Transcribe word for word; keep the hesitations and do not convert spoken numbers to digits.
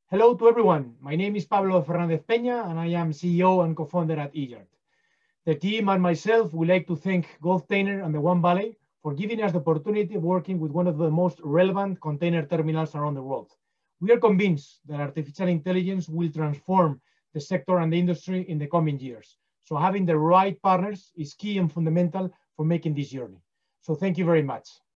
Hello to everyone. My name is Pablo Fernandez Peña, and I am C E O and co-founder at eYard. The team and myself would like to thank Gulftainer and the One Valley for giving us the opportunity of working with one of the most relevant container terminals around the world. We are convinced that artificial intelligence will transform the sector and the industry in the coming years. So having the right partners is key and fundamental for making this journey. So thank you very much.